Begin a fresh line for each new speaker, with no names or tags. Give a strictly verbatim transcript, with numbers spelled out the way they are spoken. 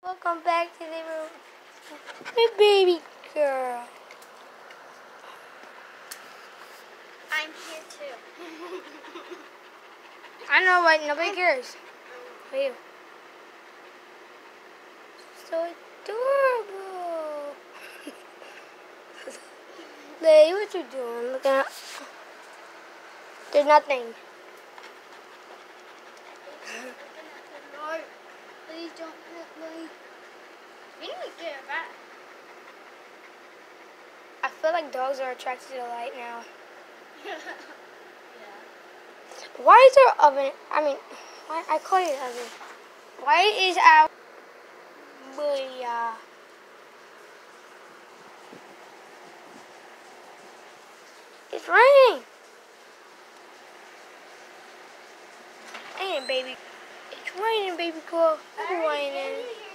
Welcome back to the room. Hey, baby girl.
I'm here too.
I know, but nobody cares. For you. So adorable. Lay, what you doing? Look at. There's nothing.
Lord, please don't hit me. You need to get it back.
I feel like dogs are attracted to the light now.
Yeah.
Why is there oven? I mean, why I call it oven. Why is our booyah? It's raining. Ain't it, baby? It's raining, baby girl. It's raining.